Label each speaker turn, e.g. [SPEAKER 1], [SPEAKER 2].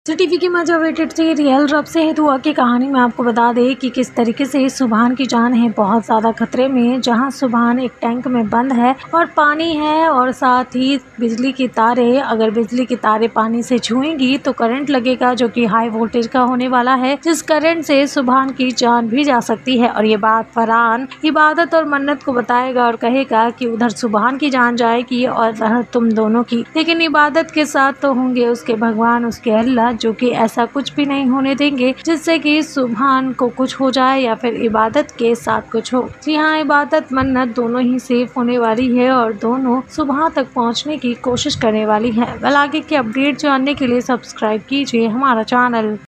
[SPEAKER 1] TV की मजा weighted से रियल रब से है दुआ की कहानी में आपको बता दें कि किस तरीके से सुभान की जान है बहुत ज़्यादा खतरे में। जहां सुभान एक टैंक में बंद है और पानी है और साथ ही बिजली की तारें, अगर बिजली की तारें पानी से छुएंगी तो करंट लगेगा जो कि हाई वोल्टेज का होने वाला है, जिस करंट से सुभान की जान भी जा सकती है। और ये बात फरहान इबादत और मन्नत को बताएगा और कहेगा कि उधर सुभान की जान जाएगी और तुम दोनों की, लेकिन इबादत के साथ तो होंगे उसके भगवान, उसके अल्लाह, जो कि ऐसा कुछ भी नहीं होने देंगे जिससे कि सुभान को कुछ हो जाए या फिर इबादत के साथ कुछ हो। जी हाँ, इबादत मन्नत दोनों ही सेफ होने वाली है और दोनों सुबह तक पहुंचने की कोशिश करने वाली है। आगे की अपडेट जानने के लिए सब्सक्राइब कीजिए हमारा चैनल।